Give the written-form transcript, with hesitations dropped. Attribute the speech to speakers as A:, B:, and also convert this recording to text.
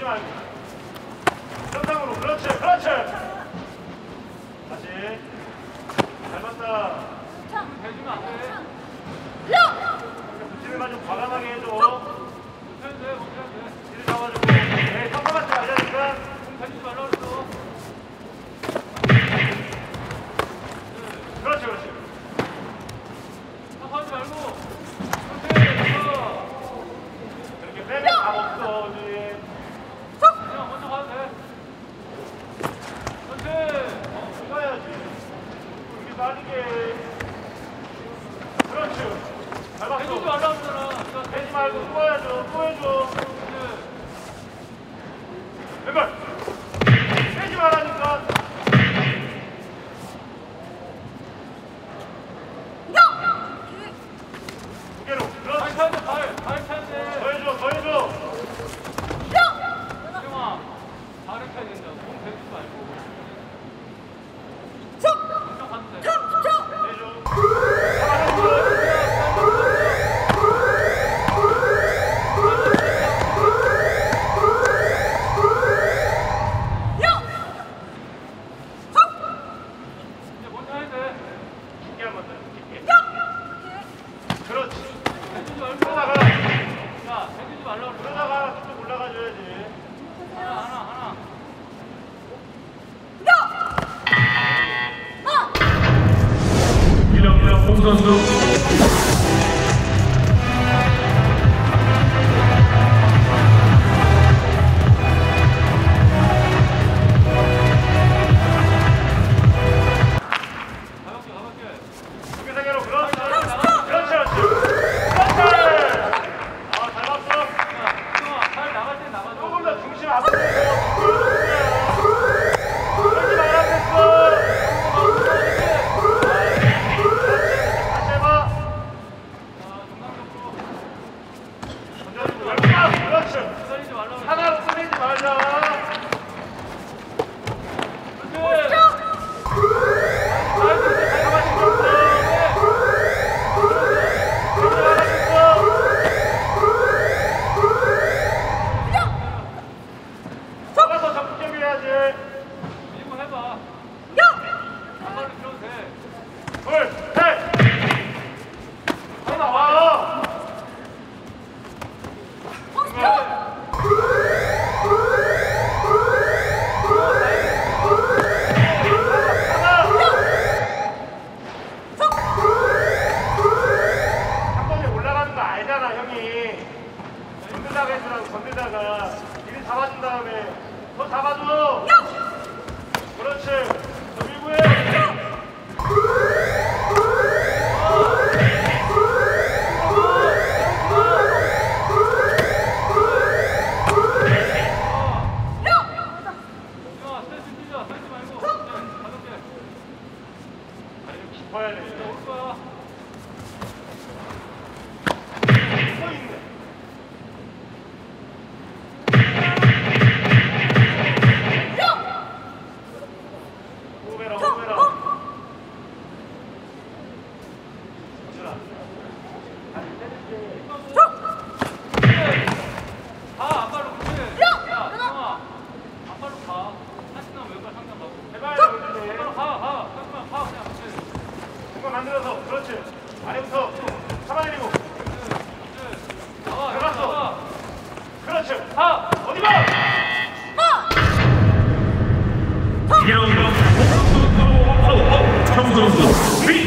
A: 되지 말고. 정상으로. 그렇지. 그렇지. 다시. 잘 봤다.
B: 대주면 안 돼.
A: 붙임을만 좀 과감하게 해줘.
B: 못해도 돼, 못해도 돼.
A: 뒤를 잡아주고. 네, 깜깜하지 말자니까.
B: 공 대주지 말라고 그랬어.
A: 그렇지, 그렇지.
B: 하지 말고. 그렇지.
A: 이렇게 빼면 답 없어, 우리.
B: 그냥 먼저 가도 돼. 그렇지.
A: 써야지. 여기 빠르게. 그렇지. 잘 봤어.
B: 대주지 말라고 그랬잖아.
A: 되지 말고 또 해줘, 또 해줘. 왼발. 빼지 말라니까. 두 개로. 그렇지.
B: 발 차야 돼, 발 차야 돼.
A: 더 해줘, 더 해줘.
B: 수영아, 발을 차야 된다. 몸 대주지 말고. 먼저 가도 돼.
A: 해줘.
B: 이제 먼저 해야 돼.
A: 깊게 한번 더. 깊게. 그렇지.
B: 대주지 말고.
A: 그러다가,
B: 야, 대주지 말라고 그랬어.
A: 그러다가 쭉 올라가줘야지.
B: 하나.
C: 이명령 홍 선수
B: 가볍게.
A: 두개 세 개로. 그렇지. 그렇지, 그렇지. 아, 잘 봤어.
B: 야, 수영아, 발 나갈 땐 나가줘.
A: 조금 더 중심 앞으로 해서. 그러지 말라 그랬어. 다시 해봐.
B: 정상적으로.
A: 던져주고. 왼발. 그렇지.
B: 기다리지 말라고 그랬어.
A: 하나로 끝내지 말자. 잡아서 적극 해야지.
B: 밀고 해봐. 한 발로 밀어도 돼.
A: 둘, 셋. 하나 와. 한 번에 올라가는 거 알잖아, 형이. 건들다가 했으라고 건들다가 미리 잡아준 다음에 더 잡아줘. 그렇지. 더 밀고 해.
B: 수영아, 스트레스 뛰자. 쓰지 말고. 가볍게.
A: 아니, 좀 깊어야 돼.
B: 이제 올 거야.
A: 서 있네. 호흡해라, 호흡해라. 던져라. 다시 때릴게.
B: 가, 앞발로. 그렇지. 야, 수영아. 앞발로 가. 다시 나면 왼발 상단 가고.
A: 해봐야 돼, 근데.
B: 앞발로 가. 잠깐만, 가. 그냥 그렇지.
A: 공간 만들어서. 그렇지. 아래부터 잡아내리고.
B: 나와,
A: 들어갔어.
B: 나와.
A: 그렇지.
B: 가.
A: 어디 가?
C: 이명령 홍 선수 청선수